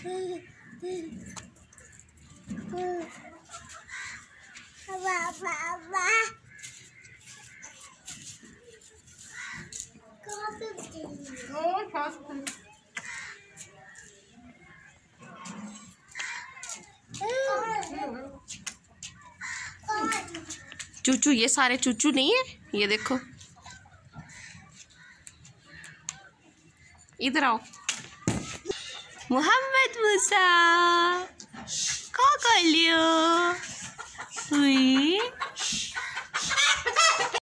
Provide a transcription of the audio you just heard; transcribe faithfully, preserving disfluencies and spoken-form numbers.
चूचू, ये सारे चूचू नहीं है, ये देखो। इधर आओ। मोहम्मद मूसा क्या कर लियो? हुई